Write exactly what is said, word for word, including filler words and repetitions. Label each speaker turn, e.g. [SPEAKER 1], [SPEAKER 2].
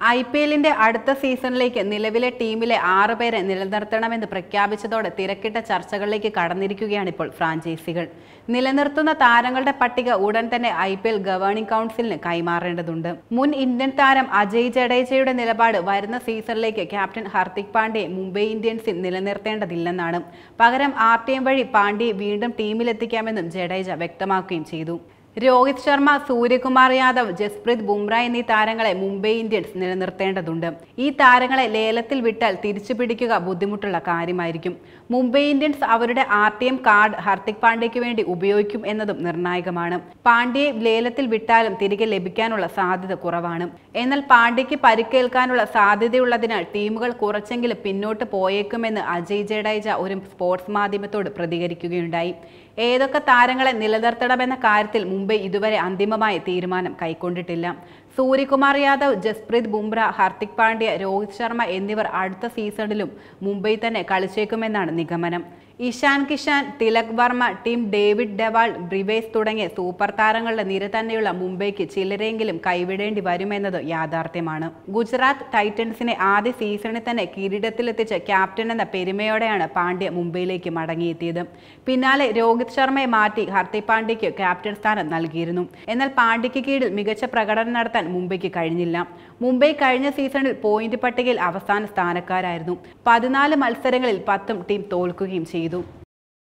[SPEAKER 1] I P എല്ലിന്റെ അടുത്ത സീസണിലേക്ക് നിലവിലെ ടീമിലെ ആറ് പേരെ നിലനിർത്തണമെന്ന് പ്രഖ്യാപിച്ചതോടെ തിരക്കിട്ട ചർച്ചകളിലേക്ക് കടന്നിരിക്കുകയാണ് ഇപ്പോൾ ഫ്രാഞ്ചൈസികൾ. നിലനിർത്തുന്ന താരങ്ങളുടെ പട്ടിക ഉടൻ തന്നെ ഐ പി എൽ ഗവേണിംഗ് കൗൺസിലിന് കൈമാറേണ്ടതുണ്ട്. മുൻ ഇന്ത്യൻ താരം അജയ് ജഡേജയുടെ നിലപാട് വരുന്ന സീസണിലേക്ക് ക്യാപ്റ്റൻ ഹർദിക് പാണ്ഡ്യയെ മുംബൈ ഇന്ത്യൻസിൽ നിലനിർത്തേണ്ടതില്ലെന്നാണ്. പകരം ആർ ടി എം വഴി പാണ്ഡ്യയെ വീണ്ടും ടീമിലെത്തിക്കാമെന്നും ജഡേജ വ്യക്തമാക്കുകയും ചെയ്തു. രോഹിത് ശർമ്മ, സൂര്യകുമാർ യാദവ്, ജസ്പ്രീത് ബുംറ എന്നീ താരങ്ങളെ മുംബൈ ഇന്ത്യൻസ് നിലനിർത്തേണ്ടതുണ്ട്. ഈ താരങ്ങളെ ലേലത്തിൽ വിട്ടാൽ തിരിച്ചു പിടിക്കുക ബുദ്ധിമുട്ടുള്ള കാര്യമായിരിക്കും. മുംബൈ ഇന്ത്യൻസ് അവരുടെ R T M card Hardik പാണ്ഡ്യയ്ക്ക് വേണ്ടി ഉപയോഗിക്കും എന്നതും നിർണായകമാണ്. പാണ്ഡ്യയെ ലേലത്തിൽ വിട്ടാലും തിരികെ ലഭിക്കാനുള്ള സാധ്യത കുറവാണ്. എന്നാൽ പാണ്ഡ്യയ്ക്ക് പരിക്കേൽക്കാനുള്ള സാധ്യതയുള്ളതിനാൽ ടീമുകൾ കുറച്ചെങ്കിലും പിന്നോട്ട് പോയേക്കുമെന്ന് അജയ് ജഡേജ ഒരു സ്പോർട്സ് മാധ്യമത്തോട് പ്രതികരിക്കുകയുണ്ടായി. ഏതൊക്കെ താരങ്ങളെ നിലനിർത്തണമെന്ന കാര്യത്തിൽ മുംബൈ ഇതുവരെ അന്തിമമായ തീരുമാനം കൈക്കൊണ്ടിട്ടില്ല. സൂര്യകുമാർ യാദവ്, ജസ്പ്രീത് ബുംറ, ഹർദിക് പാണ്ഡ്യ, രോഹിത് ശർമ്മ എന്നിവർ അടുത്ത സീസണിലും മുംബൈ തന്നെ കളിച്ചേക്കുമെന്നാണ് നിഗമനം. Ishan Kishan, Tilak Varma, Tim David Dewald, Brevis തുടങ്ങിയ സൂപ്പർ താരങ്ങളുടെ നിര തന്നെയുള്ള മുംബൈക്ക് ചിലരെങ്കിലും കൈവിടേണ്ടി വരുമെന്നത് യാഥാർത്ഥ്യമാണ്. ഗുജറാത്ത് ടൈറ്റൻസിനെ ആദ്യ സീസണിൽ തന്നെ കിരീടത്തിലെത്തിച്ച ക്യാപ്റ്റൻ എന്ന പെരുമയോടെയാണ് പാണ്ഡ്യ മുംബൈയിലേക്ക് മടങ്ങിയെത്തിയത്. പിന്നാലെ രോഹിത് ശർമ്മയെ മാറ്റി ഹർദിക് പാണ്ഡ്യയ്ക്ക് ക്യാപ്റ്റൻ സ്ഥാനം നൽകിയിരുന്നു. എന്നാൽ പാണ്ഡ്യയ്ക്ക് കീഴിൽ മികച്ച പ്രകടനം നടത്താൻ മുംബൈക്ക് കഴിഞ്ഞില്ല. മുംബൈ കഴിഞ്ഞ സീസണിൽ പോയിന്റ് പട്ടികയിൽ അവസാന സ്ഥാനക്കാരായിരുന്നു. പതിനാല് മത്സരങ്ങളിൽ പത്തും ടീം തോൽക്കുകയും ചെയ്തു.